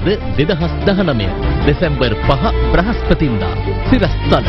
අද 2019 දෙසැම්බර් 5 බ්‍රහස්පතින්දා සිරස්තල.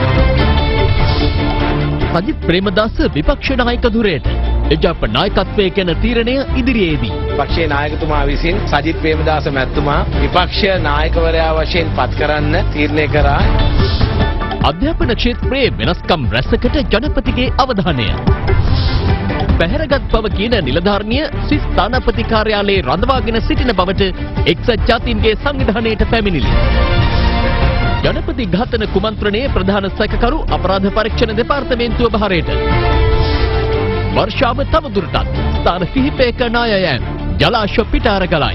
සජිත් ප්‍රේමදාස විපක්ෂ නායක ධුරයට එජාප නායකත්වයේ ගැන තීරණය ඉදිරියේදී පක්ෂයේ නායකතුමා විසින් සජිත් ප්‍රේමදාස මැතිතුමා විපක්ෂ නායකවරයා වශයෙන් පත් කරන්න තීරණය කරා. අධ්‍යාපන ක්ෂේත්‍රයේ වෙනස්කම් රැසකට ජනපතිගේ අවධානය. පැහැරගත් බව කියන නිලධාරණිය ස්විස් තානාපති කාර්යාලයේ රඳවාගෙන සිටින බවට එක්සත් ජාතීන්ගේ සංවිධානයට පැමිණිලි. ජනපති ඝාතන කුමන්ත්‍රණයේ ප්‍රධාන සැකකරු අපරාධ පරීක්ෂණ දෙපාර්තමේන්තුව බහරයට. වර්ෂාව තවදුරටත් ස්ථාන කිහිපයක ණය යෑම ජලාශ පිටාර ගලයි.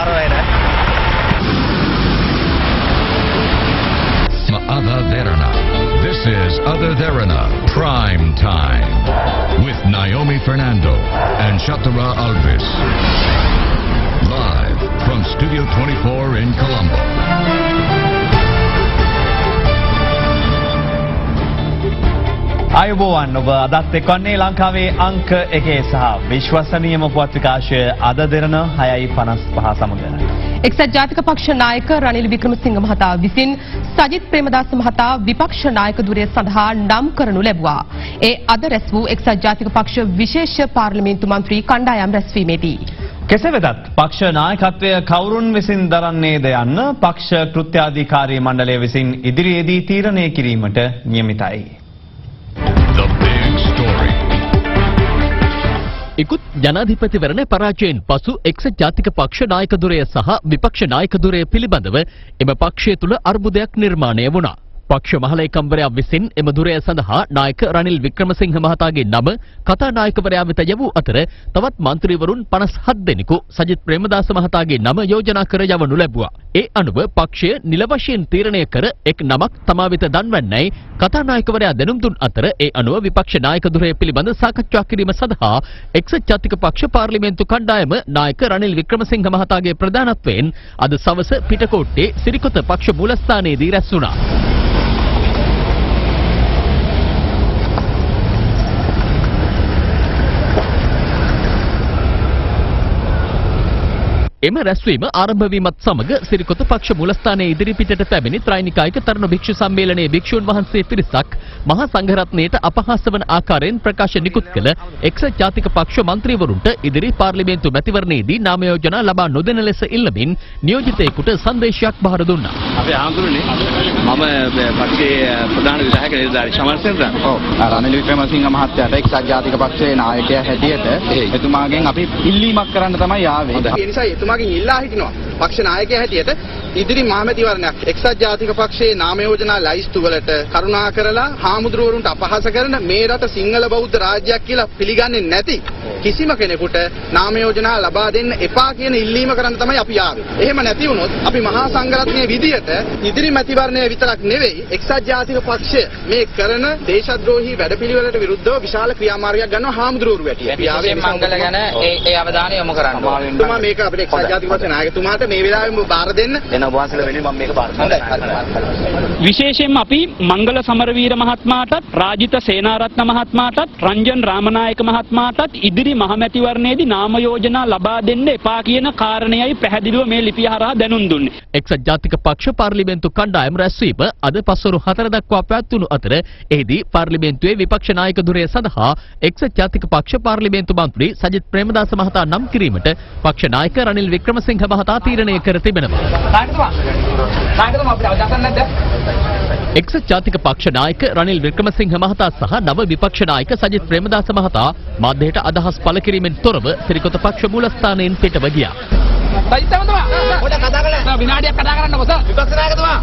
Ada Derana. This is Ada Derana Prime Time with Naomi Fernando and Shatara Alvis. Live from Studio 24 in Colombo. අයුබෝවන් ඔබ අදත් එක්වන්නේ ලංකාවේ අංක 1 සහ විශ්වසනීයම පුවත් විකාශය අද දෙරණ 6:55 සමග. එක්සත් ජාතික පක්ෂ නායක රනිල් වික්‍රමසිංහ මහතා විසින් සජිත් ප්‍රේමදාස මහතා විපක්ෂ නායක ධුරය සඳහා නම් කරනු ලැබුවා. ඒ අද රැස් වූ එක්සත් ජාතික පක්ෂ විශේෂ පාර්ලිමේන්තු මන්ත්‍රී කණ්ඩායම් රැස්වීමේදී කෙසේ වෙතත් පක්ෂ නායකත්වය කවුරුන් විසින් දරන්නේද යන්න පක්ෂ කෘත්‍යාධිකාරී මණ්ඩලය විසින් ඉදිරියේදී තීරණය කිරීමට නියමිතයි. ඉකුත් ජනාධිපතිවරණ පරාජයෙන් පසු එක්සත් ජාතික පක්ෂ නායක ධුරය සහ විපක්ෂ නායක ධුරය පිළිබඳව එම පක්ෂය තුළ අර්බුදයක් නිර්මාණය වුණා. පක්ෂ මහලේකම්වරයා විසින් එම ධුරය සඳහා නායක රනිල් වික්‍රමසිංහ මහතාගේ නම කතානායකවරයා වෙත යවූ අතර තවත් මන්ත්‍රීවරුන් 57 දෙනෙකු සජිත් ප්‍රේමදාස මහතාගේ නම යෝජනා කර යවනු ලැබුවා. ඒ අනුව පක්ෂය නිල වශයෙන් තීරණය කර එක් නමක් තමා වෙත දන්වන්නයි කතානායකවරයා දැනුම් දුන් අතර ඒ අනුව විපක්ෂ නායක ධුරය පිළිබඳ සාකච්ඡා කිරීම සඳහා එක්සත් ජාතික පක්ෂ පාර්ලිමේන්තු කණ්ඩායම නායක රනිල් වික්‍රමසිංහ මහතාගේ ප්‍රධානත්වයෙන් අද සවස පිටකොට්ටේ සිරිකොත පක්ෂ මූලස්ථානයේදී රැස් වුණා. එම රැස්වීම ආරම්භ වීමත් සමග සිරිකොත පක්ෂ මූලස්ථානයේ ඉදිරිපිටට පැමිණි ත්‍රෛනිකායික තරුණ භික්ෂු සම්මේලනයේ භික්ෂුන් වහන්සේ පිරිසක් මහා සංඝරත්නයට අපහාස වන ආකාරයෙන් ප්‍රකාශ නිකුත් කළ එක්සත් ජාතික පක්ෂ මන්ත්‍රීවරුන්ට ඉදිරි පාර්ලිමේන්තු මැතිවරණයේදී නාම යෝජනා ලබා නොදෙන ලෙස ඉල්ලමින් නියෝජිතයෙකුට සංදේශයක් බහර දුන්නා. අපි ආන්දරනේ මම පක්ෂයේ ප්‍රධාන විධායක නිලධාරී ශමර්සෙන්ද්‍රන්. රනිල් වික්‍රමසිංහ මහත්තයාට එක්සත් ජාතික පක්ෂයේ නායකයා හැටියට එතුමාගෙන් අපි ඉල්ලීමක් කරන්න තමයි ආවේ. ඒ නිසා එතුමාගෙන් ඉල්ලා හිටිනවා පක්ෂ නායකයා හැටියට ඉදිරි මහමැතිවරණයක් එක්සත් ජාතික පක්ෂයේ නාම යෝජනා ලයිස්තු වලට කරුණා කරලා හාමුදුරුවරුන්ට අපහාස කරන මේ රට සිංහල බෞද්ධ රාජ්‍යයක් කියලා පිළිගන්නේ නැති කිසිම කෙනෙකුට නාම යෝජනා ලබා දෙන්න එපා කියන ඉල්ලීම කරන්න තමයි අපි ආවේ. එහෙම නැති වුණොත් අපි මහා සංඝරත්නයේ විදියට ඉදිරි මැතිවරණය විතරක් නෙවෙයි එක්සත් ජාතික පක්ෂය මේ කරන දේශද්‍රෝහී වැඩපිළිවෙලට විරුද්ධව විශාල ක්‍රියාමාර්ගයක් ගන්නවා හාමුදුරුවරු වැටිය. අපි ආවේ මංගල ගැන ඒ අවධානය යොමු කරන්න. තුමා මේක අපේ එක්සත් ජාතික පක්ෂ නායකතුමාට මේ වෙලාවෙම බාර දෙන්න. එන ඔබවහන්සේලා වෙනුවෙන් මම මේක බාර ගන්නවා. විශේෂයෙන්ම අපි මංගල සමරවීර මහත්මයාටත් රාජිත සේනාරත්න මහත්මයාටත් රංජන් රාමනායක මහත්මයාටත් ඉදිරි මහමැතිවරණයේදී නාම යෝජනා ලබා දෙන්න එපා කියන කාරණයයි පැහැදිලිව මේ ලිපිය හරහා දැනුම් දුන්නේ. එක්සත් ජාතික පක්ෂ පාර්ලිමේන්තු කණ්ඩායම රැස්වීම අද පස්වරු 4 දක්වා පැවැත්වුණු අතර එහිදී පාර්ලිමේන්තුවේ විපක්ෂ නායක ධුරය සඳහා එක්සත් ජාතික පක්ෂ පාර්ලිමේන්තු මන්ත්‍රී සජිත් ප්‍රේමදාස මහතා නම් කිරීමට පක්ෂ නායක රනිල් වික්‍රමසිංහ මහතා තීරණය කර තිබෙනවා. එක්සත් ජාතික පක්ෂ නායක රනිල් වික්‍රමසිංහ මහතා සහ නව විපක්ෂ නායක සජිත් ප්‍රේමදාස මහතා මාධ්‍යයට අදහස් පළ කිරීමෙන් තොරව සිරිකොත පක්ෂ මූලස්ථානයෙන් පිටව ගියා. සජිත් මහත්මයා පොඩක් කතා කරන්න විනාඩියක් කතා කරන්න බස විපක්ෂ නායකතුමා.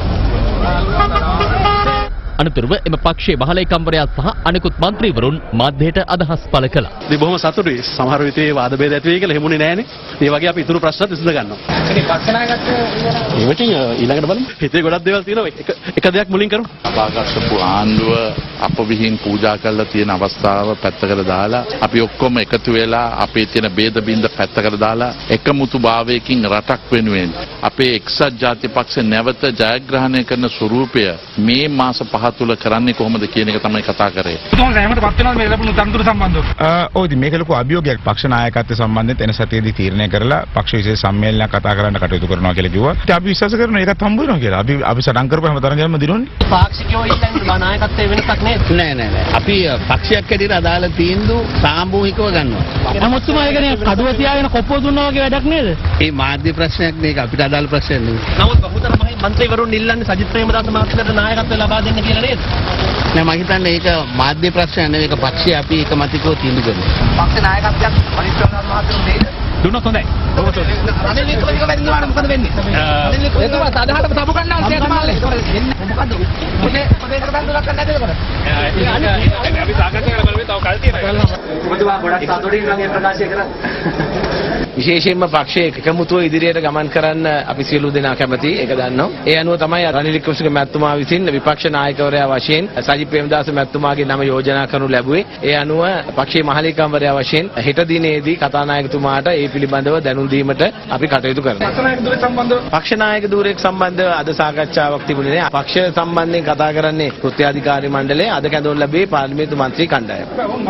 අනතුරුව එම පක්ෂයේ මහලේකම්වරයා සහ අනෙකුත් මන්ත්‍රීවරුන් මාධ්‍යයට අදහස් පළ කළා. ඉතින් බොහොම සතුටුයි. සමහර විට ඒ වාද ભેද ඇති වෙයි කියලා හැමුනේ නැහනේ. ඒ වගේ අපි ඉතුරු ප්‍රශ්නත් විසඳ ගන්නවා. ඉතින් පක්ෂ නායකත්වය ඒවට ඊළඟට බලමු. හිතේ ගොඩක් දේවල් තියෙනවා. එක දෙයක් මුලින් කරමු. අපාගස්සපු ආණ්ඩුව අප විහිං පූජා කරලා තියෙන අවස්ථාව පැත්තකට දාලා අපි ඔක්කොම එකතු වෙලා අපේ තියෙන ભેද බින්ද පැත්තකට දාලා එකමුතු භාවයකින් රටක් වෙනුවෙන් අපේ එක්සත් ජාතික පක්ෂ නැවත ජයග්‍රහණය කරන ස්වරූපය මේ මාස 5 තුළ කරන්නේ කොහොමද කියන එක තමයි කතා කරේ. කොහොමද එහෙමද පත් වෙනවද මේ ලැබුණු තනතුරු සම්බන්ධව? ඔව් ඉතින් මේක ලොකු අභියෝගයක් පක්ෂ නායකත්වය සම්බන්ධයෙන් එන සතියේදී තීරණය කරලා පක්ෂ විශේෂ සම්මේලනයක් කතා කරන්න කටයුතු කරනවා කියලා කිව්වා. ඉතින් අපි විශ්වාස කරනවා ඒකත් හම්බ වෙනවා කියලා. අපි සටන් කරපු හැම තරගෙම දිනුවනේ. පාක්ෂිකයෝ ඉන්නේ නායකත්වයේ වෙනසක් නේද? නෑ. අපි පක්ෂයක් හැටියට අදාළ තීන්දුව සාමූහිකව ගන්නවා. නමුත්තුමා ඒකනේ කඩුව තියාගෙන කොප්පුව දුන්නා වගේ වැඩක් නේද? මේ මාධ්‍ය ප්‍රශ්නයක් මේක අපිට අදාළ ප්‍රශ්නයක් නෙවෙයි. නමුත් බහුතර මන්ත්‍රීවරුන් ඉල්ලන්නේ සජිත් ප්‍රේමදාස මහත්මයාට නායකත්වය ලබා දෙන්න කියලා නේද? නෑ මම හිතන්නේ ඒක මාධ්‍ය ප්‍රශ්නයක් නෙවෙයි. ඒක පක්ෂය අපි එකමතිකව තීන්දුව කරනවා. පක්ෂ නායකත්වයක් පරිශ්‍රණාත් මහත්මයාට දෙයිද? දුන්නොත් හොඳයි. රනිල් වික්‍රමසිංහ වැඩිවීම මොකද වෙන්නේ? එතුමා සාධාරණව සබු ගන්නවා සේතුමාලේ. මොකද? මොකද බඳුනක් ගන්න නැද්ද ඒකට? අපි සාකච්ඡා කරලා බලමු තව කල් තියෙනවා. ඔබතුමා ගොඩක් සතුටින් නම් මේ ප්‍රකාශය කරා. විශේෂයෙන්ම පක්ෂයේ එකමුතුව ඉදිරියට ගමන් කරන්න අපි සියලු දෙනා කැමැති. ඒක දන්නවා. ඒ අනුව තමයි රනිල් වික්‍රමසිංහ මැතිතුමා විසින් විපක්ෂ නායකවරයා වශයෙන් සජිත් ප්‍රේමදාස මැතිතුමාගේ නම යෝජනා කරනු ලැබුවේ. ඒ අනුව පක්ෂයේ මහලේකම්වරයා වශයෙන් හෙට දිනේදී කතානායකතුමාට ඒ පිළිබඳව දැනුම් දීමට අපි කටයුතු කරනවා. පක්ෂ නායක ධූරයක් සම්බන්ධව අද සාකච්ඡාවක් තිබුණේ නැහැ. පක්ෂ සම්බන්ධයෙන් කතා කරන්නේ කෘත්‍යාධිකාරී මණ්ඩලය. අද කැඳවුම් ලැබේ පාර්ලිමේන්තු මන්ත්‍රී කණ්ඩායම.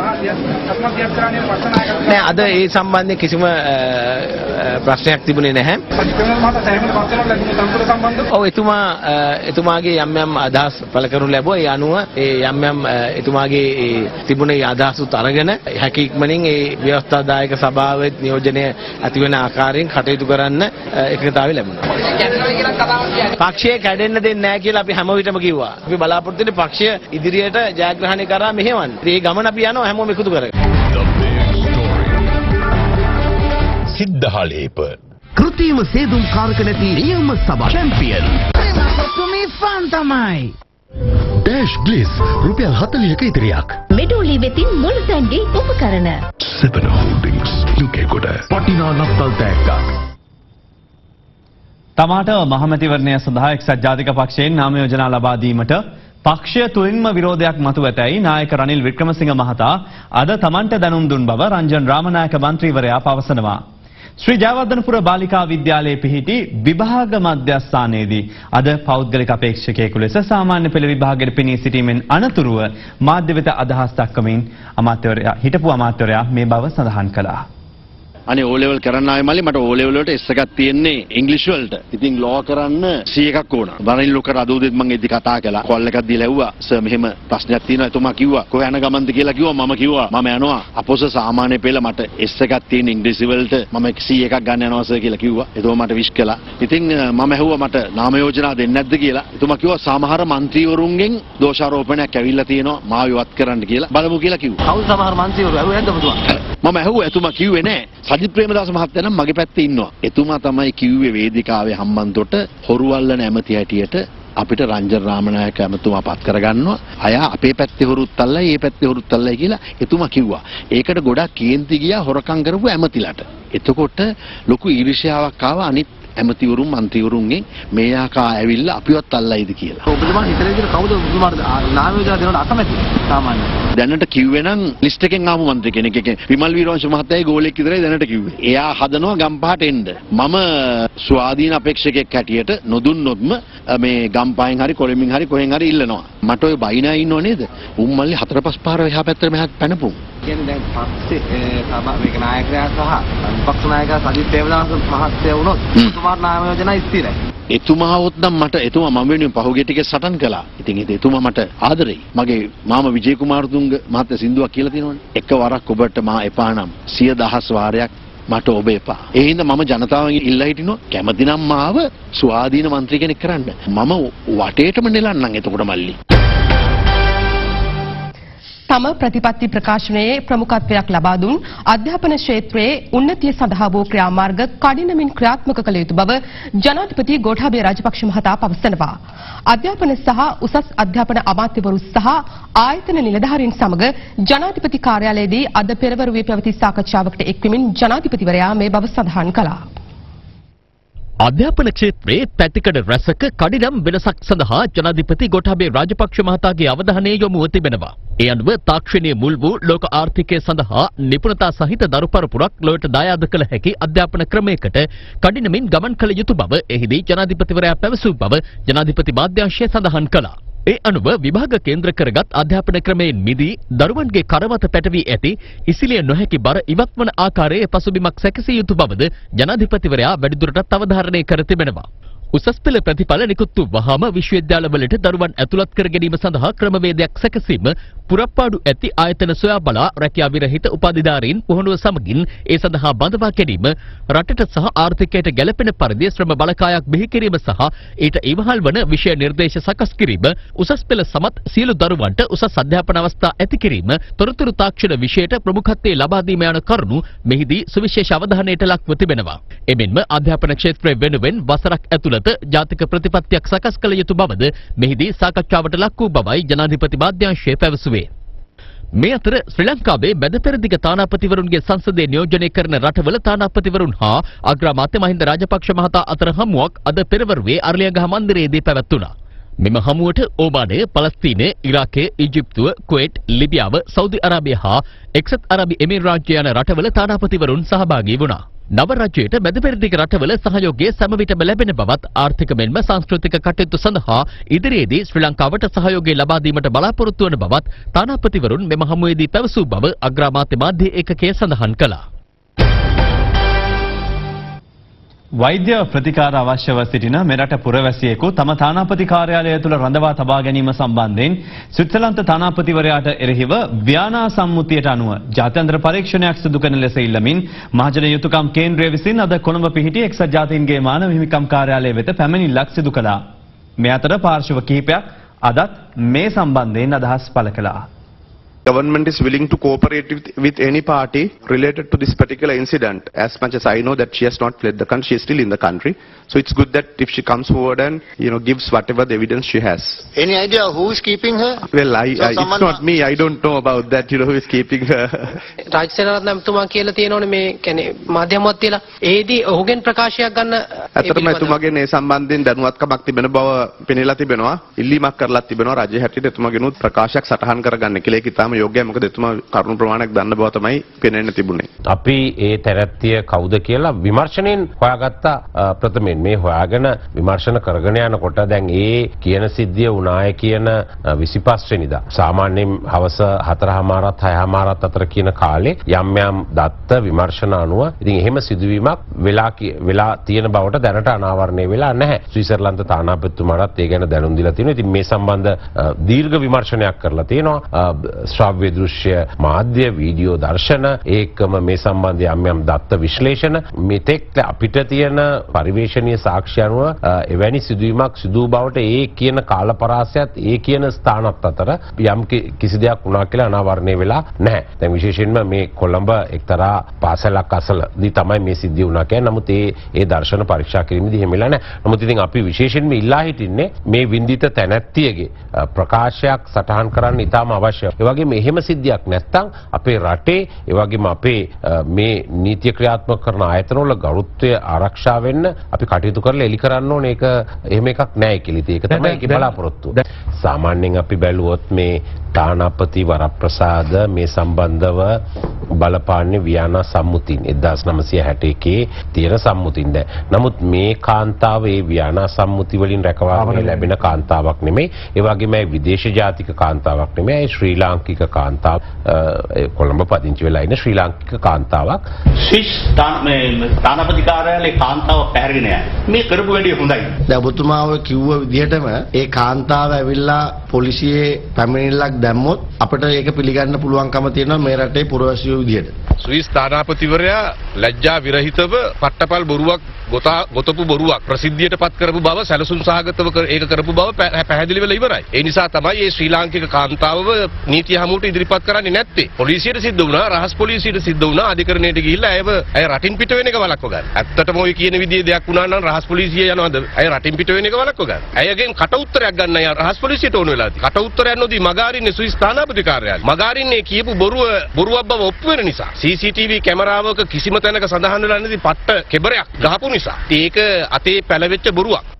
නෑ අද ඒ සම්බන්ධයෙන් කිසිම ප්‍රශ්නයක් තිබුණේ නැහැ. ඔව් එතුමාගේ යම් අදහස් පළ කරනු ලැබුවා. ඒ අනුව ඒ යම් එතුමාගේ තිබුණ අදහසුත් අරගෙන හැකි ඉක්මනින් ඒ ව්‍යවස්ථාදායක සභාවේ නියෝජනය ඇති වෙන ආකාරයෙන් කටයුතු කරන්න එකඟතාවය ලැබුණා. පක්ෂය කැඩෙන්න දෙන්නේ නැහැ කියලා අපි හැම විටම කිව්වා. අපි බලාපොරොත්තු වෙන්නේ පක්ෂය ඉදිරියට ජයග්‍රහණය කරා මෙහෙවන්න. මේ ගමන අපි යනවා හැමෝම එකතු කරගෙන. සිද්ධාලේප කෘත්‍රිම සේදුම් කාරක නැති නියම සභා චැම්පියන් තුමි ෆන් තමයි ඩෑෂ් ග්ලිස් රුපියල් 40ක ඉදිරියක් මෙඩෝලි වෙතින් මොළසැන්ගේ උපකරණ 7 හෝල්ඩින්ග්ස් UK කොට පටිනා නත්තල් තෑග්ගක් තමාට මහමැතිවරණය සඳහා එක්සත් ජාතික පක්ෂයෙන් නාම යෝජනා ලබා දීමට පක්ෂය තුලින්ම විරෝධයක් මතුව ඇතැයි නායක රනිල් වික්‍රමසිංහ මහතා අද තමන්ට දැනුම් දුන් බව රංජන් රාමනායක මන්ත්‍රීවරයා පවසනවා. ශ්‍රී ජයවර්ධනපුර බාලිකා විද්‍යාලයේ පිහිටි විභාග මධ්‍යස්ථානයේදී අද පෞද්ගලික අපේක්ෂකයෙකු ලෙස සාමාන්‍ය පෙළ විභාගයට පෙනී සිටීමෙන් අනතුරුව මාධ්‍ය වෙත අදහස් දක්වමින් හිටපු අමාත්‍යවරයා මේ බව සඳහන් කළා. අනේ O level කරන්න ආයේ මල්ලි මට O level වලට S එකක් තියෙන්නේ ඉංග්‍රීසි වලට. ඉතින් ලෝ කරන්න C එකක් ඕන. වරින් ලොකර අද උදේත් මම එද්දි කතා කළා. කෝල් එකක් දීලා ඇහුවා. සර් මෙහෙම ප්‍රශ්නයක් තියෙනවා. එතුමා කිව්වා කොහේ යන ගමන්ද කියලා කිව්වා. මම කිව්වා මම යනවා. අපොස සාමාන්‍ය පෙළ මට S එකක් තියෙන ඉංග්‍රීසි වලට මම C එකක් ගන්න යනවා සර් කියලා කිව්වා. එතුමා මට විශ් කළා. ඉතින් මම ඇහුවා මට නාම යෝජනා දෙන්නේ නැද්ද කියලා. එතුමා කිව්වා සමහර മന്ത്രിවරුන්ගෙන් දෝෂාරෝපණයක් ඇවිල්ලා තියෙනවා. මාව ඉවත් කරන්න කියලා. බලමු කියලා කිව්වා. කවුද සමහර മന്ത്രിවරු? ඇහුවේ නැද්ද ඔබතුමා? මම ඇහුවා එතුමා කිව්වේ නෑ. සජිත් ප්‍රේමදාස මහත්තයා නම් මගේ පැත්තේ ඉන්නවා. එතුමා තමයි කිව්වේ වේදිකාවේ හම්බන්තොට හොරුවල්ලන ඇමති හැටියට අපිට රංජන් රාමනායක ඇමතුමා පත් කරගන්නවා. අය අපේ පැත්තේ හොරුත් අල්ලයි, ඒ පැත්තේ හොරුත් අල්ලයි කියලා එතුමා කිව්වා. ඒකට ගොඩක් කේන්ති ගියා හොරකම් කරපු ඇමතිලට. එතකොට ලොකු ඊර්ෂ්‍යාවක් ආවා අනිත් ඇමතිවරුන් മന്ത്രിවරුන්ගෙන් මේ ආකා ඇවිල්ලා අපිවත් අල්ලයිද කියලා. ඔබතුමා හිතලා ඉතින් කවුද ඔබතුමාට නාම යෝජනා දෙනවට අකමැති සාමාන්‍ය. දැනට කිව්වේ නම් ලිස්ට් එකෙන් ආපු മന്ത്രി කෙනෙක්. විමල් වීරවංශ මහත්තයාගේ ගෝලෙක් විතරයි දැනට කිව්වේ. එයා හදනවා ගම්පහට එන්න. මම ස්වාධීන අපේක්ෂකෙක් හැටියට නොදුන්නොත්ම මේ ගම්පහෙන් හරි කොළඹින් හරි කොහෙන් හරි ඉල්ලනවා. මට ඔය බයිනා ඉන්නව නේද? උන් මල්ලි 4-5 පාර එහා පැත්තට මෙහාට පැනපු. කියන්නේ දැන් පස්සේ සභා මේක නායකයා සහ විපක්ෂ නායකයා සජිත් ප්‍රේමදාස මහත්තයා වුණොත් ඔබතුමාට නාම යෝජනා ස්ථිරයි. එතුමාවොත් නම් මට එතුමා මම වෙනුවෙන් පහුගිය ටිකේ සටන් කළා. ඉතින් එතුමා මට ආදරෙයි. මගේ මාමා විජේ කුමාරතුංග මහත්තයා සින්දුවක් කියලා තියෙනවනේ. එකවරක් ඔබට මා එපා නම් 100,000 වාරයක් මට ඔබ එපා. ඒ හින්දා මම ජනතාවගෙන් ඉල්ලා හිටිනවා කැමති නම් මාව ස්වාධීන මන්ත්‍රී කෙනෙක් කරන්න. මම වටේටම නෙලන්නම් එතකොට මල්ලි. තම ප්‍රතිපත්ති ප්‍රකාශනයේ ප්‍රමුඛත්වයක් ලබා දුන් අධ්‍යාපන ක්ෂේත්‍රයේ උන්නතිය සඳහා වූ ක්‍රියාමාර්ග කඩිනමින් ක්‍රියාත්මක කළ යුතු බව ජනාධිපති ගෝඨාභය රාජපක්ෂ මහතා පවසනවා. අධ්‍යාපන සහ උසස් අධ්‍යාපන අමාත්‍යවරු සහ ආයතන නිලධාරීන් සමග ජනාධිපති කාර්යාලයේදී අද පෙරවරුවේ පැවති සාකච්ඡාවකට එක්වමින් ජනාධිපතිවරයා මේ බව සඳහන් කළා. අධ්‍යාපන ක්ෂේත්‍රයේ පැතිකඩ රැසක කඩිනම් වෙනසක් සඳහා ජනාධිපති ගෝඨාභය රාජපක්ෂ මහතාගේ අවධානය යොමුව තිබෙනවා. ඒ අනුව තාක්ෂණයේ මුල් වූ ලෝක ආර්ථිකය සඳහා නිපුණතා සහිත දරු පරපුරක් ලොවට දායාද කළ හැකි අධ්‍යාපන ක්‍රමයකට කඩිනමින් ගමන් කළ යුතු බව එහිදී ජනාධිපතිවරයා පැවසූ බව ජනාධිපති මාධ්‍යාංශය සඳහන් කළා. ඒ අනුව විභාග කේන්ද්‍ර කරගත් අධ්‍යාපන ක්‍රමයෙන් මිදී දරුවන්ගේ කරමත පැටවී ඇති ඉසිලිය නොහැකි බර ඉවත් වන ආකාරයේ පසුබිමක් සැකසිය යුතු බවද ජනාධිපතිවරයා වැඩිදුරටත් අවධාරණය කර තිබෙනවා. උසස් පෙළ ප්‍රතිඵල නිකුත් වූ වහාම විශ්වවිද්‍යාලවලට දරුවන් ඇතුළත් කර ගැනීම සඳහා ක්‍රමවේදයක් සැකසීම, පුරප්පාඩු ඇති ආයතන සොයා බලා රැකියා විරහිත උපාධිධාරීන් පුහුණුව සමගින් ඒ සඳහා බඳවා ගැනීම, රටට සහ ආර්ථිකයට ගැළපෙන පරිදි ශ්‍රම බලකායක් බිහි කිරීම සහ ඊට ඉවහල් වන විෂය නිර්දේශ සකස් කිරීම, උසස් පෙළ සමත් සියලු දරුවන්ට උසස් අධ්‍යාපන අවස්ථා ඇති කිරීම, තොරතුරු තාක්ෂණ විෂයට ප්‍රමුඛත්වයේ ලබා දීම යන කරුණු මෙහිදී සුවිශේෂ අවධානයට ලක්ව තිබෙනවා. එමෙන්ම අධ්‍යාපන ක්ෂේත්‍රය වෙනුවෙන් වසරක් ඇතුළත ජාතික ප්‍රතිපත්තියක් සකස් කළ යුතු බවද මෙහිදී සාකච්ඡාවට ලක් වූ බවයි ජනාධිපති මාධ්‍යාංශය පැවසුවේ. මේ අතර ශ්‍රී ලංකාවේ මැද පෙරදිග තානාපතිවරුන්ගේ සංසදයේ නියෝජනය කරන රටවල තානාපතිවරුන් හා අග්‍රාමාත්‍ය මහින්ද රාජපක්ෂ මහතා අතර හමුවක් අද පෙරවරුවේ අරලියගහ මන්දිරයේදී පැවැත්වුණා. මෙම හමුවට ඕමානය, පලස්තීනය, ඉරාකය, ඊජිප්තුව, කුවේට්, ලිබියාව, සෞදි අරාබිය හා එක්සත් අරබි එමිරාජ්‍ය යන රටවල තානාපතිවරුන් සහභාගී වුණා. නව රජයට මැද පෙරදිග රටවල සහයෝගය සැමවිටම ලැබෙන බවත් ආර්ථික මෙන්ම සංස්කෘතික කටයුතු සඳහා ඉදිරියේදී ශ්‍රී ලංකාවට සහයෝගය ලබා දීමට බලාපොරොත්තු වන බවත් තානාපතිවරුන් මෙම හමුවේදී පැවසූ බව අග්‍රාමාත්‍ය මාධ්‍ය ඒකකය සඳහන් කළා. වෛද්‍ය ප්‍රතිකාර අවශ්‍යව සිටින මෙරට පුරවැසියෙකු තම තානාපති කාර්යාලය තුළ රඳවා තබා ගැනීම සම්බන්ධයෙන් ස්විට්සර්ලන්ත තානාපතිවරයාට එරෙහිව ව්‍යානා සම්මුතියට අනුව ජාත්‍යන්තර පරීක්ෂණයක් සිදු කරන ලෙස ඉල්ලමින් මහජන යුතුකම් කේන්ද්‍රය විසින් අද කොළඹ පිහිටි එක්සත් ජාතීන්ගේ මානව හිමිකම් කාර්යාලය වෙත පැමිණිල්ලක් සිදු කළා. මේ අතර පාර්ශ්ව කිහිපයක් අදත් මේ සම්බන්ධයෙන් අදහස් පළ කළා. Government is willing to cooperate with any party related to this particular incident. As much as I know that she has not fled the country, she is still in the country. So it's good that if she comes forward and gives whatever the evidence she has. Any idea who is keeping her? Well, it's not me. I don't know about that. Who is keeping her? Raj Senaratne මහතුමා කියලා තියෙනෝනේ මේ කියන්නේ මාධ්‍යමවත් තියලා ඒදී ඔහුගෙන් ප්‍රකාශයක් ගන්න. ඇත්තටම එතුමාගේ මේ සම්බන්ධයෙන් දැනුවත්කමක් තිබෙන බව පෙනෙලා තිබෙනවා. ඉල්ලීමක් කරලා තිබෙනවා රාජ්‍ය හැටියට එතුමාගෙනුත් ප්‍රකාශයක් සටහන් කරගන්න කියලා. ඒක ඉතාම යෝග්‍යයි. මොකද එතුමා කරුණු ප්‍රමාණයක් දන්න බව තමයි පෙනෙන්න තිබුණේ. අපි ඒ තැනැත්තිය කවුද කියලා විමර්ශනයෙන් හොයාගත්ත ප්‍රථමයෙන් මේ හොයාගෙන විමර්ශන කරගෙන යනකොට දැන් ඒ කියන සිද්ධිය වුණාය කියන 25 වෙනිදා සාමාන්‍යයෙන් හවස 4:00 6:00 අතර කියන කාලේ යම් යම් දත්ත විමර්ශන අනුව ඉතින් එහෙම සිදුවීමක් වෙලා තියෙන බවට දැනට අනාවරණය වෙලා නැහැ. ස්විට්සර්ලන්ත තානාපතිතුමාටත් ඒ ගැන දැනුම් දීලා තියෙනවා. ඉතින් මේ සම්බන්ධ දීර්ඝ විමර්ශනයක් කරලා තියෙනවා. ශ්‍රව්‍ය දෘශ්‍ය මාධ්‍ය වීඩියෝ දර්ශන ඒකම මේ සම්බන්ධ යම් යම් දත්ත විශ්ලේෂණ මෙතෙක් අපිට තියෙන පරිවේශනීය සාක්ෂි අනුව එවැනි සිදුවීමක් සිදු බවට ඒ කියන කාලපරාසයත් ඒ කියන ස්ථානත් අතර යම් කිසි දෙයක් වුණා කියලා අනාවරණය වෙලා නැහැ. දැන් විශේෂයෙන්ම මේ කොළඹ එක්තරා පාසලක් අසලදී තමයි මේ සිද්ධිය වුණා කියන්නේ. නමුත් ඒ දර්ශන පරීක්ෂා කිරීමේදී එහෙම වෙලා නැහැ. නමුත් ඉතින් අපි විශේෂයෙන්ම ඉල්ලා හිටින්නේ මේ වින්දිත තැනැත්තියගේ ප්‍රකාශයක් සටහන් කරන්න ඉතාම අවශ්‍යයි. ඒ වගේම එහෙම සිද්ධියක් නැත්නම් අපේ රටේ ඒ වගේම අපේ මේ නීතිය ක්‍රියාත්මක කරන ආයතනවල ගෞරවය ආරක්ෂා වෙන්න අපි කටයුතු කරලා එලි කරන්න ඕනේ. ඒක එහෙම එකක් නැහැ කියලා. ඒක තමයි ඒකේ බලාපොරොත්තුව. සාමාන්‍යයෙන් අපි බැලුවොත් මේ තානාපති වරප්‍රසාද මේ සම්බන්ධව බලපාන්නේ ව්‍යානා සම්මුතින් 1961 තියෙන සම්මුතින් දැන්. නමුත් මේ කාන්තාව ඒ ව්‍යානා සම්මුති වලින් රැකවරණය ලැබෙන කාන්තාවක් නෙමෙයි. ඒ වගේම විදේශ ජාතික කාන්තාවක් නෙමෙයි. ශ්‍රී ලාංකික කාන්තාවක්. කොළඹ පදිංචි වෙලා ඉන්න ශ්‍රී ලාංකික කාන්තාවක්. ස්විස් තානාපති කාර්යාලයේ කාන්තාව පැහැරගෙන යනවා. මේ කරපු වැඩේ හොඳයි. දැන් ඔබතුමා ඔය කිව්ව විදිහටම ඒ කාන්තාව ඇවිල්ලා පොලිසියේ පැමිණිල්ලක් දැම්මොත් අපිට ඒක පිළිගන්න පුළුවන්කම තියෙනවා මේ රටේ පුරවැසියෝ විදිහට. ස්විස් තානාපතිවරයා ලැජ්ජා විරහිතව පට්ටපල් බොරුවක් ගොතපු බොරුවක් ප්‍රසිද්ධියට පත් කරපු බව සැලසුම් සහගතව ඒක කරපු බව පැහැදිලි වෙලා ඉවරයි. ඒ නිසා තමයි මේ ශ්‍රී ලාංකික කාන්තාවව නීතිය හමුවට ඉදිරිපත් කරන්නේ නැත්තේ. පොලිසියට සිද්ධ වුණා, රහස් පොලිසියට සිද්ධ වුණා, අධිකරණයට ගිහිල්ලා ඇය රටින් පිට වෙන එක වළක්ව ගන්න. ඇත්තටම ඔය කියන විදිහේ දෙයක් වුණා නම් රහස් පොලිසිය යනවාද? ඇය රටින් පිට වෙන එක වළක්ව ගන්න. ඇයගෙන් කට උත්තරයක් ගන්න අය රහස් පොලිසියට ඕන වෙලා තියෙනවා. කට උත්තරයක් නොදී මගාරින්නේ ස්විස් තානාපති කාර්යාලය. මගාරින්නේ කියපු බොරුවක් බව ඔප්පු වෙන නිසා. CCTV කැමරාවක කිසිම තැනක සඳහන් වෙලා නැති පට්ට කෙබරයක් ගහපු නිසා. ඒක අතේ පැලවෙච්ච බොරුවක්.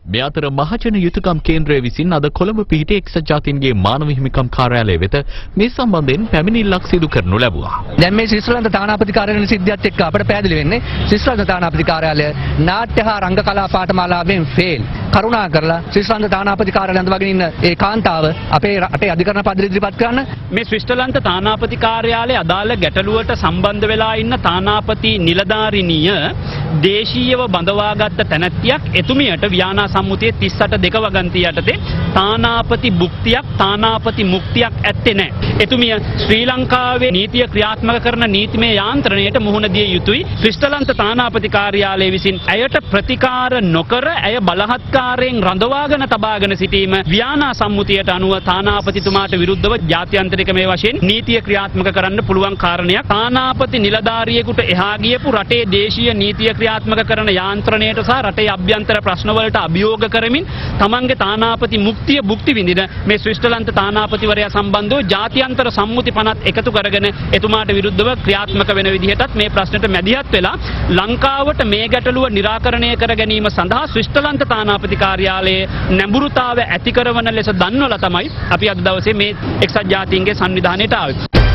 මේ අතර මහජන යුතුකම් කේන්ද්‍රය විසින් අද කොළඹ පිහිටි එක්සත් ජාතීන්ගේ මානව හිමිකම් කාර්යාලය වෙත මේ සම්බන්ධයෙන් පැමිණිල්ලක් සිදු කරනු ලැබුවා. දැන් මේ ශ්‍රීලංක තානාපති කාර්යාලයේ සිද්ධියත් එක්ක අපිට පැහැදිලි වෙන්නේ ශ්‍රීලංක තානාපති කාර්යාලය නාට්‍ය හා රංග කලා පාඨමාලාවෙන් ෆේල්. කරුණා කරලා ශ්‍රීලංක තානාපති කාර්යාලය අඳවගෙන ඉන්න ඒ කාන්තාව අපේ රටේ අධිකරණ පද්ධතිය ඉදිරිපත් කරන්න. මේ ශ්‍රීලංක තානාපති කාර්යාලයේ අදාළ ගැටලුවට සම්බන්ධ වෙලා ඉන්න තානාපති නිලධාරිනිය දේශීයව බඳවාගත්ත තැනැත්තියක් එතුමියට වියානා සම්මුතියේ 38 දෙක වගන්තිය යටතේ තානාපති භුක්තියක් තානාපති මුක්තියක් ඇත්තේ නැහැ. එතුමිය ශ්‍රී ලංකාවේ නීතිය ක්‍රියාත්මක කරන නීතිමය යාන්ත්‍රණයට මුහුණ දිය යුතුයි. ශ්‍රීලංක තානාපති කාර්යාලය විසින් ඇයට ප්‍රතිකාර නොකර ඇය බලහත්කාරයෙන් රඳවාගෙන තබාගෙන සිටීම වියානා සම්මුතියට අනුව තානාපතිතුමාට විරුද්ධව ජාත්‍යන්තරික මේ වශයෙන් නීතිය ක්‍රියාත්මක කරන්න පුළුවන් කාරණයක්. තානාපති නිලධාරියෙකුට එහා ගියපු රටේ දේශීය නීතිය ක්‍රියාත්මක කරන යාන්ත්‍රණයට සහ රටේ අභ්‍යන්තර ප්‍රශ්නවලට අභියෝග කරමින් තමන්ගේ තානාපති මුක්තිය භුක්ති විඳින මේ ශ්‍රීලංක තානාපතිවරයා සම්බන්ධව ජාත්‍යන්තර සම්මුති පනත් එකතු කරගෙන එතුමාට විරුද්ධව ක්‍රියාත්මක වෙන විදිහටත් මේ ප්‍රශ්නට මැදිහත් වෙලා ලංකාවට මේ ගැටලුව निराකරණය කර ගැනීම සඳහා ශ්‍රීලංක තානාපති කාර්යාලයේ නැඹුරුතාවය ඇති කරන ලෙස දන්වලා තමයි අපි අද දවසේ මේ එක්සත් ජාතීන්ගේ සංවිධානයට ආවේ.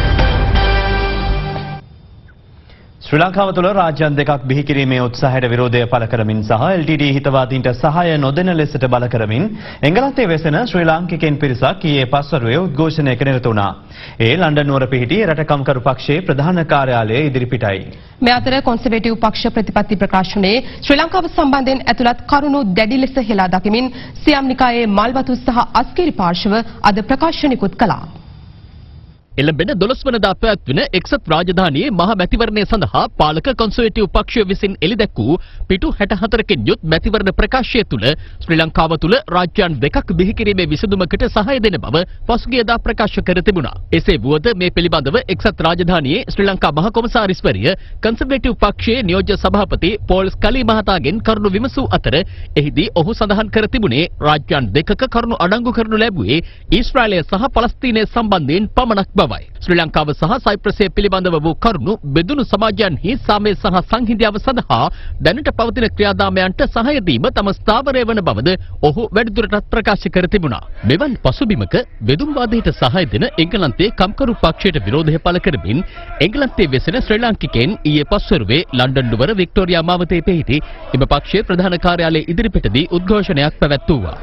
ශ්‍රී ලංකාව තුළ රාජ්‍යන් දෙකක් බිහි කිරීමේ උත්සාහයට විරෝධය පළ කරමින් සහ LTTE හිතවාදීන්ට සහාය නොදෙන ලෙසට බල කරමින් එංගලන්තයේ වෙසෙන ශ්‍රී ලාංකිකයන් පිරිසක් ඊයේ පස්වරුවේ උද්ඝෝෂණයක නිරත වුණා. ඒ ලන්ඩන් නුවර පිහිටි රටකම්කරු පක්ෂයේ ප්‍රධාන කාර්යාලය ඉදිරිපිටයි. මේ අතර කොන්සර්වේටිව් පක්ෂ ප්‍රතිපත්ති ප්‍රකාශනයේ ශ්‍රී ලංකාව සම්බන්ධයෙන් ඇතුළත් කරුණු දැඩි ලෙස හෙලා දකිමින් සියම් නිකායේ මල්වතු සහ අස්කිරි පාර්ශව අද ප්‍රකාශනිකුත් කළා. එළඹෙන 12 වනදා පැවැත්වෙන එක්සත් රාජධානියේ මහ මැතිවරණය සඳහා පාලක කොන්සර්වේටිව් පක්ෂය විසින් එළිදැක් වූ පිටු 64කින් යුත් මැතිවරණ ප්‍රකාශය තුළ ශ්‍රී ලංකාව තුළ රාජ්‍යයන් දෙකක් බිහි කිරීමේ විසඳුමකට සහාය දෙන බව පසුගියදා ප්‍රකාශ කර තිබුණා. එසේ වුවද මේ පිළිබඳව එක්සත් රාජධානියේ ශ්‍රී ලංකා මහ කොමසාරිස්වරිය කොන්සර්වේටිව් පක්ෂයේ නියෝජ්‍ය සභාපති පෝල් ස්කලි මහතාගෙන් කරුණු විමසූ අතර එහිදී ඔහු සඳහන් කර තිබුණේ රාජ්‍යයන් දෙකක කරුණු අඩංගු කරනු ලැබුවේ ඊශ්‍රායලය සහ පලස්තීනය සම්බන්ධයෙන් පමණක් බවයි. ශ්‍රී ලංකාව සහ සයිප්‍රසය පිළිබඳව වූ කරුණු බෙදුණු සමාජයන්හි සාමය සහ සංහිඳියාව සඳහා දැනට පවතින ක්‍රියාදාමයන්ට සහාය දීම තම ස්ථාවරය වන බවද ඔහු වැඩිදුරටත් ප්‍රකාශ කර තිබුණා. මෙවන් පසුබිමක බෙදුම්වාදයට සහාය දෙන එංගලන්තයේ කම්කරු පක්ෂයට විරෝධය පළ කරමින් එංගලන්තයේ වෙසෙන ශ්‍රී ලාංකිකයන් ඊයේ පස්වරුවේ ලන්ඩන් නුවර වික්ටෝරියා මාවතේ පිහිටි එම පක්ෂයේ ප්‍රධාන කාර්යාලයේ ඉදිරිපිටදී උද්ඝෝෂණයක් පැවැත්වුවා.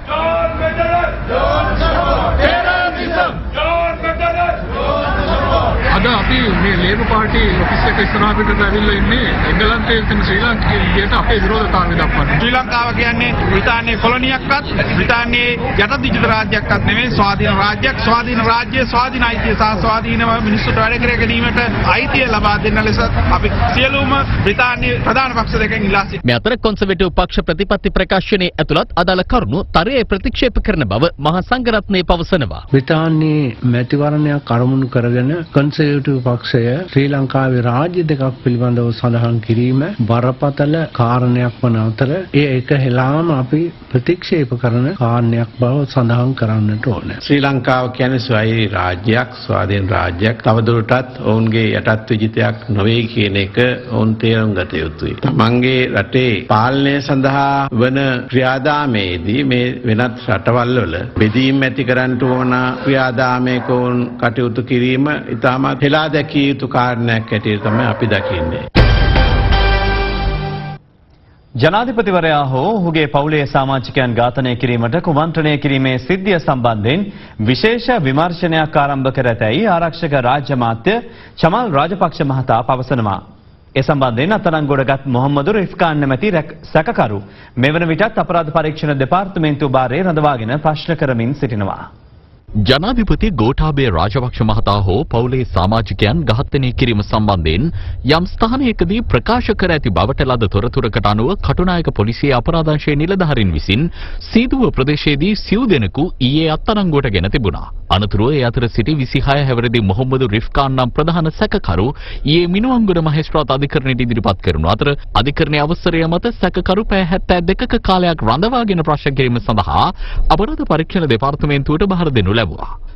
අද අපි මේ ලේබර් පාර්ටි ඔෆිස් එක ඉස්සරහට ඇවිල්ලා ඉන්නේ එංගලන්තයේ තියෙන ශ්‍රී ලාංකිකයින්ට අපේ විරෝධතාවය දක්වන්න. ශ්‍රී ලංකාව කියන්නේ බ්‍රිතාන්‍යයේ කොලොනියක්වත් බ්‍රිතාන්‍යයේ යටදිජිත රාජ්‍යයක්වත් නෙමෙයි ස්වාධීන රාජ්‍යයක්. ස්වාධීන රාජ්‍යයේ ස්වාධීන අයිතිය සහ ස්වාධීනව මිනිස්සුන්ට වැඩ කර ගැනීමට අයිතිය ලබා දෙන්න ලෙස අපි සියලුම බ්‍රිතාන්‍යයේ ප්‍රධාන පක්ෂ දෙකෙන් ඉල්ලා සිටිනවා. මේ අතර කොන්සර්වේටිව් පක්ෂ ප්‍රතිපත්ති ප්‍රකාශනයේ ඇතුළත් අදාළ කරුණු තරයේ ප්‍රතික්ෂේප කරන බව මහා සංඝරත්නය පවසනවා. බ්‍රිතාන්‍යයේ මැතිවරණයක් අරමුණු කරගෙන කන්සර්වේටිව් පක්ෂය ශ්‍රී ලංකාවේ රාජ්‍ය දෙකක් පිළිබඳව සඳහන් කිරීම බරපතල කාරණයක් වන අතර ඒ එක හෙලාම අපි ප්‍රතික්ෂේප කරන කාරණයක් බව සඳහන් කරන්නට ඕනේ. ශ්‍රී ලංකාව කියන්නේ ස්වෛරී රාජ්‍යයක්, ස්වාධීන රාජ්‍යයක්. තවදුරටත් ඔවුන්ගේ යටත් විජිතයක් නොවේ කියන එක ඔවුන් තේරුම් ගත යුතුයි. තමන්ගේ රටේ පාලනය සඳහා වන ක්‍රියාදාමයේදී මේ වෙනත් රටවල් වල බෙදීම් ඇති කරන්නට ඕන ක්‍රියාදාමයක ඔවුන් කටයුතු කිරීම ඉතාමත් හෙලා දැකිය යුතු කාරණයක් හැටියට තමයි අපි දකින්නේ. ජනාධිපතිවරයා හෝ ඔහුගේ පවුලේ සමාජිකයන් ඝාතනය කිරීමට කුමන්ත්‍රණය කිරීමේ සිද්ධිය සම්බන්ධයෙන් විශේෂ විමර්ශනයක් ආරම්භ කර ඇතැයි ආරක්ෂක රාජ්‍ය මාත්‍ය චමල් රාජපක්ෂ මහතා පවසනවා. ඒ සම්බන්ධයෙන් අත්අඩංගුවටගත් මොහම්මදු රිෆ්කාන් නැමැති සැකකරු මෙවන විටත් අපරාධ පරීක්ෂණ දෙපාර්තමේන්තුව භාරයේ රඳවාගෙන ප්‍රශ්න කරමින් සිටිනවා. ජනාධිපති ගෝඨාභය රාජපක්ෂ මහතා හෝ පවුලේ සමාජිකයන් ඝාතනය කිරීම සම්බන්ධයෙන් යම් ස්ථානයකදී ප්‍රකාශ කර ඇති බවට ලද තොරතුරකට අනුව කටුනායක පොලිසියේ අපරාධ අංශයේ නිලධාරීන් විසින් සීදුව ප්‍රදේශයේදී සිව් දෙනෙකු ඊයේ අත්අඩංගුවට ගෙන තිබුණා. අනතුරුව ඒ අතර සිටි 26 හැවිරිදි මොහම්මදු රිෆ්කාන් නම් ප්‍රධාන සැකකරු ඊයේ මිනුවන්ගොඩ මහේස්ත්‍රාත් අධිකරණයට ඉදිරිපත් කරනු අතර අධිකරණයේ අවසරය මත සැකකරු පැය 72ක කාලයක් රඳවාගෙන ප්‍රශ්න කිරීම සඳහා අපරාධ පරීක්ෂණ දෙපාර්තමේන්තුවට බාර දෙනු ලැබුවා.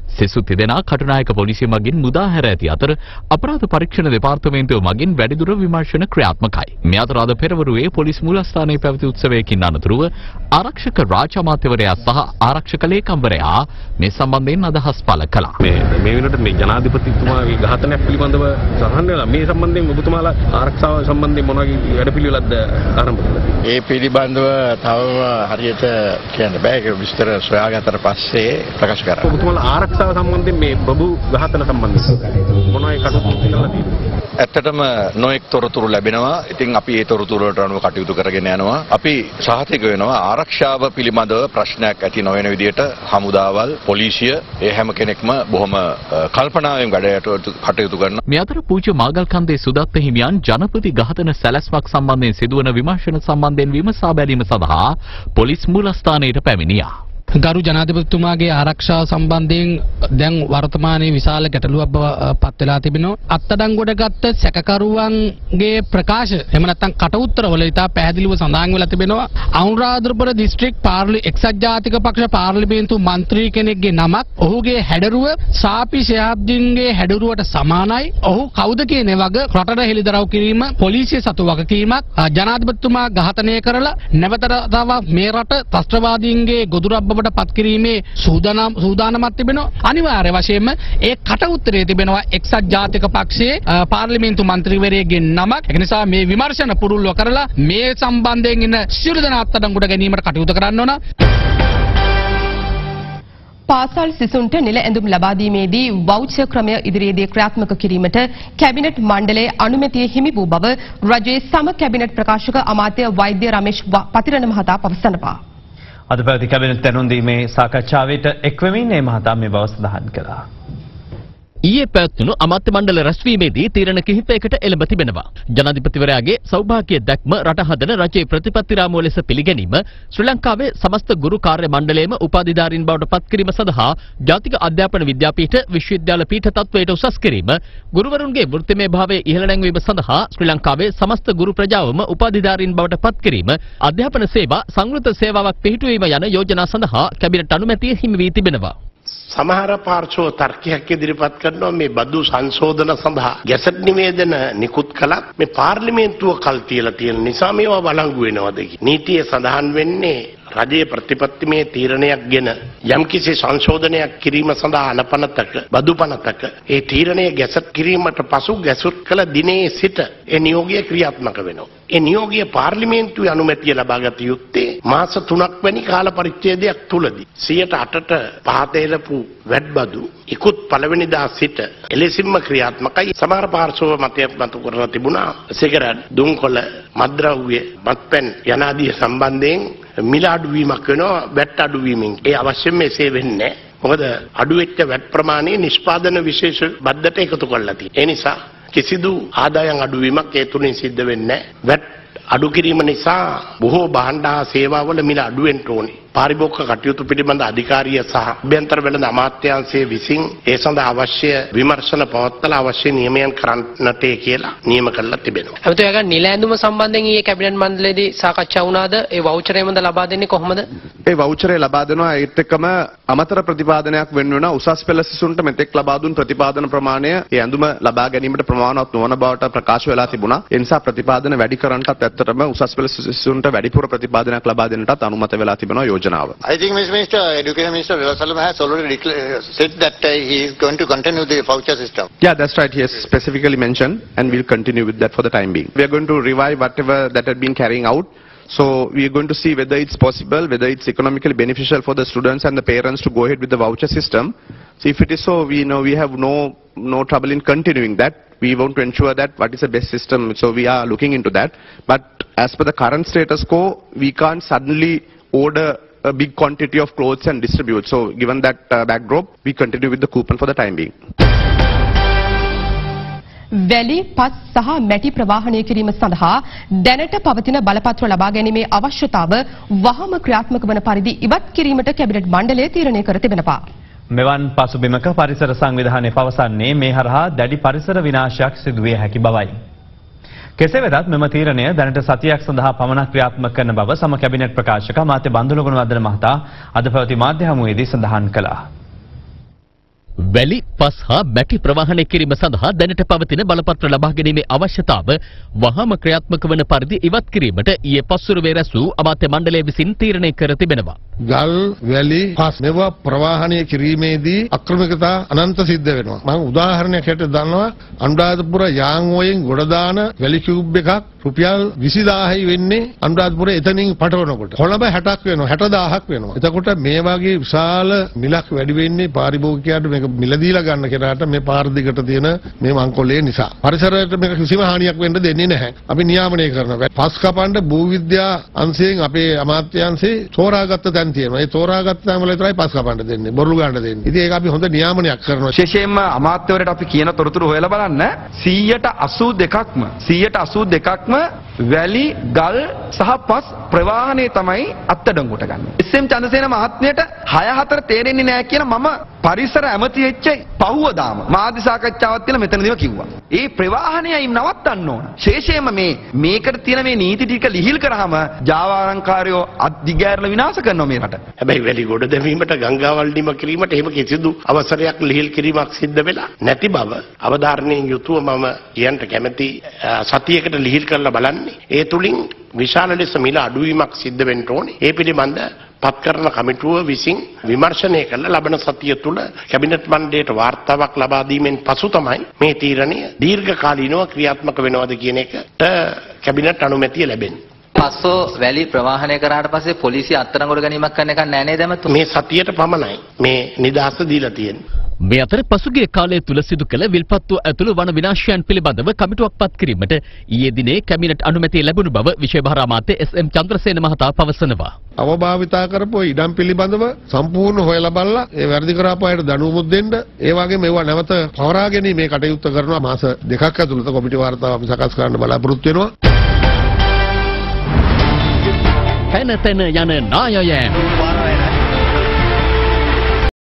සෙසු තිදෙනා කටුනායක පොලිසිය මගින් මුදා හැර ඇති අතර අපරාධ පරීක්ෂණ දෙපාර්තමේන්තුව මගින් වැඩිදුර විමර්ශන ක්‍රියාත්මකයි. මේ අතර අද පෙරවරුවේ පොලිස් මූලස්ථානයේ පැවති උත්සවයකින් අනතුරුව ආරක්ෂක රාජ්‍ය අමාත්‍යවරයා සහ ආරක්ෂක ලේකම්වරයා මේ සම්බන්ධයෙන් අදහස් පළ කළා. මේ වෙනකොට මේ ජනාධිපතිතුමාගේ ඝාතනයක් පිළිබඳව සහන් වෙලා මේ සම්බන්ධයෙන් ඔබතුමාලා ආරක්ෂාව සම්බන්ධයෙන් මොන වගේ වැඩපිළිවෙලක්ද ආරම්භ කළා? ඒ පිළිබඳව තවම හරියට කියන්න බෑ. ඒක විස්තර සොයාගත්තට පස්සේ ප්‍රකාශ කරා. ඔබතුමාලා ආරක්ෂාව සම්බන්ධයෙන් මේ බබු ඝාතන සම්බන්ධයෙන් මොනවයි කටයුතු කරලා තියෙන්නේ? ඇත්තටම නොඑක් තොරතුරු ලැබෙනවා. ඉතින් අපි ඒ තොරතුරු වලට අනුව කටයුතු කරගෙන යනවා. අපි සහතික වෙනවා ආරක්ෂාව පිළිබඳව ප්‍රශ්නයක් ඇති නොවන විදිහට හමුදාවල්, පොලිසිය ඒ හැම කෙනෙක්ම බොහොම කල්පනාවෙන් වැඩ කටයුතු කරනවා. මේ අතර පූජ්‍ය මාගල්කන්දේ සුදත්ත හිමියන් ජනපති ඝාතන සැලැස්මක් සම්බන්ධයෙන් සිදුවන විමර්ශන සම්බන්ධයෙන් විමසා බැලීම සඳහා පොලිස් මූලස්ථානයට පැමිණියා. ගරු ජනාධිපතිතුමාගේ ආරක්ෂාව සම්බන්ධයෙන් දැන් වර්තමානයේ විශාල ගැටලුවක් බව පත් වෙලා තිබෙනවා. අත්අඩංගුවට ගත්ත සැකකරුවන්ගේ ප්‍රකාශ එහෙම නැත්නම් කට උත්තරවල ඉතා පැහැදිලිව සඳහන් වෙලා තිබෙනවා. අනුරාධපුර දිස්ත්‍රික් එක්සත් ජාතික පක්ෂ පාර්ලිමේන්තු මන්ත්‍රී කෙනෙක්ගේ නමක් ඔහුගේ හැඩරුව සාපි ෂෙහාබ්දීන්ගේ හැඩරුවට සමානයි. ඔහු කවුද කියන වග රටට හෙළිදරව් කිරීම පොලිසිය සතු වගකීමක්. ජනාධිපතිතුමා ඝාතනය කරලා නැවත තව මේ රට ත්‍රස්තවාදීන්ගේ ගොදුරක් පත් කිරීමේ සූදානමක් තිබෙනවා. අනිවාර්ය වශයෙන්ම ඒ කට උත්තරේ තිබෙනවා එක්සත් ජාතික පක්ෂයේ පාර්ලිමේන්තු මන්ත්‍රීවරයෙක්ගේ නමක්. ඒ නිසා මේ විමර්ශන පුරුල්ව කරලා මේ සම්බන්ධයෙන් ඉන්න සියලු දෙනා අත්අඩංගුවට ගැනීමට කටයුතු කරන්න ඕන. පාසල් සිසුන්ට නිල ඇඳුම් ලබා දීමේදී වවුචර් ක්‍රමය ඉදිරියේදී ක්‍රියාත්මක කිරීමට කැබිනට් මණ්ඩලයේ අනුමැතිය හිමි වූ බව රජයේ සම කැබිනට් ප්‍රකාශක අමාත්‍ය වෛද්‍ය රමේෂ් පතිරණ මහතා පවසනවා. අද පැවති කැබිනට් දැනුම් දීමේ සාකච්ඡාවට එක්වෙමින් මේ මහතා මේ බව සඳහන් කළා. ඊයේ පැවැත්වුණු අමාත්‍ය මණ්ඩල රැස්වීමේදී තීරණ කිහිපයකට එළඹ තිබෙනවා. ජනාධිපතිවරයාගේ සෞභාග්‍ය දැක්ම රට හදන රජයේ ප්‍රතිපත්ති රාමුව ලෙස පිළිගැනීම, ශ්‍රී ලංකාවේ සමස්ත ගුරු කාර්ය මණ්ඩලයේම උපාධිධාරීන් බවට පත් කිරීම සඳහා ජාතික අධ්‍යාපන විද්‍යාපීඨ විශ්වවිද්‍යාල පීඨ තත්වයට උසස් කිරීම, ගුරුවරුන්ගේ වෘත්තිමය භාවය ඉහළ නැංවීම සඳහා ශ්‍රී ලංකාවේ සමස්ත ගුරු ප්‍රජාවම උපාධිධාරීන් බවට පත් කිරීම, අධ්‍යාපන සේවා සංවෘත සේවාවක් පිහිටුවීම යන යෝජනා සඳහා කැබිනට් අනුමැතිය හිමි වී තිබෙනවා. සමහර පාර්ශ්ව තර්කයක් ඉදිරිපත් කරනවා මේ බදු සංශෝධන සඳහා ගැසට් නිවේදන නිකුත් කළත් මේ පාර්ලිමේන්තුව කල් තියලා තියෙන නිසා මේවා වළංගු වෙනවද කියලා. නීතියේ සඳහන් වෙන්නේ රජයේ ප්‍රතිපත්තිමය තීරණයක් ගෙන යම්කිසි සංශෝධනයක් කිරීම සඳහා අනපනතක බදු පනතක ඒ තීරණය ගැසට් කිරීමට පසු ගැසට් කළ දිනේ සිට ඒ නියෝගය ක්‍රියාත්මක වෙනවා. ඒ නියෝගය පාර්ලිමේන්තුවේ අනුමැතිය ලබාගත යුත්තේ මාස 3ක් වැනි කාල පරිච්ඡේදයක් තුලදී 108ට පහත එළපු වැඩබදු ඉක්ුත් පළවෙනිදා සිට එලෙසින්ම ක්‍රියාත්මකයි. සමහර පාර්ශ්ව මතයක් මතු කරලා තිබුණා සිගරට්, දුම්කොළ, මත්ද්‍රව්‍ය, මත්පැන් යනාදී සම්බන්ධයෙන් මිල අඩුවීමක් වෙනවා වැට් අඩුවීමෙන්. ඒ අවශ්‍යම එසේ වෙන්නේ නැහැ. මොකද අඩු වෙච්ච වැට් ප්‍රමාණය නිෂ්පාදන විශේෂ බද්දට එකතු කරලා තියෙනවා. ඒ නිසා කිසිදු ආදායම් අඩුවීමක් ඒ තුලින් සිද්ධ වෙන්නේ නැහැ. වැට් අඩු කිරීම නිසා බොහෝ භාණ්ඩ හා සේවාවල මිල අඩු වෙන්න ඕනේ. පාරිභෝගික කටයුතු පිළිබඳ අධිකාරිය සහ අභ්‍යන්තර වෙළඳ අමාත්‍යාංශයේ විසින් ඒ සඳහා අවශ්‍ය විමර්ශන පවත්වලා අවශ්‍ය නියමයන් කරන්නට කියලා නියම කරලා තිබෙනවා. අමතක නිල ඇඳුම සම්බන්ධයෙන් ඊයේ කැබිනට් මණ්ඩලයේදී සාකච්ඡා වුණාද? ඒ වවුචර් එමද ලබා දෙන්නේ කොහොමද? ඒ වවුචරේ ලබා දෙනවා. ඒත් එක්කම අමතර ප්‍රතිපාදනයක් වෙන්න වෙනවා. උසස් පෙළ සිසුන්ට මෙතෙක් ලබා දුන් ප්‍රතිපාදන ප්‍රමාණය ඒ ඇඳුම ලබා ගැනීමට ප්‍රමාණවත් නොවන බවට ප්‍රකාශ වෙලා තිබුණා. ඒ නිසා ප්‍රතිපාදන වැඩි කරන්නටත් ඇත්තටම උසස් පෙළ සිසුන්ට වැඩිපුර ප්‍රතිපාදනයක් ලබා දෙන්නටත් අනුමත වෙලා තිබෙනවා යෝජනාව. I think Mr. Education Minister Vilasalam has already said that he is going to continue the voucher system. Yeah, that's right. He has specifically mentioned and we'll continue with that for the time being. We are going to revive whatever that had been carrying out. So we are going to see whether it's possible, whether it's economically beneficial for the students and the parents to go ahead with the voucher system. So if it is so, we know we have no trouble in continuing that. We want to ensure that what is the best system. So we are looking into that. But as per the current status quo, we can't suddenly order a big quantity of clothes and distribute. So given that backdrop, we continue with the coupon for the time being. වැලි පස් සහ මැටි ප්‍රවාහනය කිරීම සඳහා දැනට පවතින බලපත්‍ර ලබා ගැනීමේ අවශ්‍යතාව වහම ක්‍රියාත්මක වන පරිදි ඉවත් කිරීමට කැබිනට් මණ්ඩලය තීරණය කර තිබෙනවා. මෙවන් පසුබිමක පරිසර සංවිධානය පවසන්නේ මේ හරහා දැඩි පරිසර විනාශයක් සිදු විය හැකි බවයි. කෙසේ වෙතත් මෙම තීරණය දැනට සතියක් සඳහා පමණක් ක්‍රියාත්මක කරන බව සම කැබිනට් ප්‍රකාශක අමාත්‍ය බන්දුල ගුණවර්ධන මහතා අද පැවති මාධ්‍ය හමුවේදී සඳහන් කළා. වැලි පස් හා මැටි ප්‍රවාහනය කිරීම සඳහා දැනට පවතින බලපත්‍ර ලබා ගැනීමේ අවශ්‍යතාව වහාම ක්‍රියාත්මක වන පරිදි ඉවත් කිරීමට ඊයේ පස්වරුවේ රැස් වූ අමාත්‍ය මණ්ඩලය විසින් තීරණය කර තිබෙනවා. ගල් වැලි පස් මේවා ප්‍රවාහනය කිරීමේදී අක්‍රමිකතා අනන්ත සිද්ධ වෙනවා. මම උදාහරණයක් හැටියට දන්නවා අනුරාධපුර යාංගෝයෙන් ගොඩ දාන වැලි කියුබ් එකක් රුපියල් 20000යි වෙන්නේ අනුරාධපුර එතනින් පටවනකොට. කොළඹ 60ක් වෙනවා 60000ක් වෙනවා. එතකොට මේ වගේ විශාල මිලක් වැඩි වෙන්නේ පාරිභෝගිකයාට මේක මිල දීලා ගන්න කෙනාට මේ පාර දිගට තියෙන මේ මංකොල්ලේ නිසා. පරිසරයට මේක කිසිම හානියක් වෙන්න දෙන්නේ නැහැ. අපි නියාමනය කරනවා. පස් කපන්න භූවිද්‍යා අංශයෙන් අපේ අමාත්‍ය අංශේ තෝරාගත්ත තැන් තියෙනවා. ඒ තෝරාගත්ත තැන් වල විතරයි පස් කපන්න දෙන්නේ. බොරු ගන්න දෙන්නේ. ඉතින් ඒක අපි හොඳ නියාමනයක් කරනවා. විශේෂයෙන්ම අමාත්‍යවරට අපි කියන තොරතුරු හොයලා බලන්න 182ක්ම වැලි ගල් සහ පස් ප්‍රවාහනය තමයි අත්අඩංගුවට ගන්න. එස්.එම්. චන්ද්‍රසේන මහත්මයාට 6-4 තේරෙන්නේ නැහැ කියන මම පරිසර ඇමති වෙච්ච පහුවදාම මාධ්‍ය සාකච්ඡාවක් තියලා මෙතනදීම කිව්වා. ඒ ප්‍රවාහනයයි නවත්තන්න ඕන. විශේෂයෙන්ම මේකට තියෙන මේ නීති ටික ලිහිල් කරාම ජාවාරම්කාරයෝ අධිගෑරල විනාශ කරනවා මේ රට. හැබැයි වැලි ගොඩ දැමීමට ගංගාවල් නිම කිරීමට එහෙම කිසිදු අවසරයක් ලිහිල් කිරීමක් සිද්ධ වෙලා නැති බව අවධාරණයෙන් යුතුව මම කියන්න කැමති. සතියකට ලිහිල් කරලා බලන්නේ ඒ තුලින් විශාල ලෙස මිල අඩුවීමක් සිද්ධ වෙන්න ඕනේ. ඒ පිළිබඳ පත් කරන කමිටුව විසින් විමර්ශනය කළ ලබන සතිය තුළ කැබිනට් මණ්ඩලයට වාර්තාවක් ලබා දීමෙන් පසු තමයි මේ තීරණය දීර්ඝකාලීනව ක්‍රියාත්මක වෙනවද කියන එකට කැබිනට් අනුමැතිය ලැබෙන්නේ. පස්සෝ වැලි ප්‍රවාහනය කරාට පස්සේ පොලිසිය අත්අඩංගුවට ගැනීමක් කරන්න එකක් නෑ නේද එමතු? මේ සතියට පමණයි මේ නිදහස දීලා තියෙන්නේ. මේ අතර පසුගිය කාලය තුල සිදු කළ විල්පත්තුව ඇතුළු වන විනාශයන් පිළිබඳව කමිටුවක් පත් කිරීමට ඊයේ දිනේ කැබිනට් අනුමැතිය ලැබුණු බව විශේෂ භාර අමාත්‍ය එස්.එම්. චන්ද්‍රසේන මහතා පවසනවා. අවභාවිතා කරපු ඉඩම් පිළිබඳව සම්පූර්ණ හොයලා බලලා ඒ වැරදි කරාපු අයට දඬුවමුත් දෙන්න ඒ වගේම ඒවා නැවත පවරා ගැනීමේ කටයුත්ත කරනවා. මාස 2ක් ඇතුළත කොමිටු වාර්තාව අපි සකස් කරන්න බලාපොරොත්තු වෙනවා. තැන තැන යන නායයන්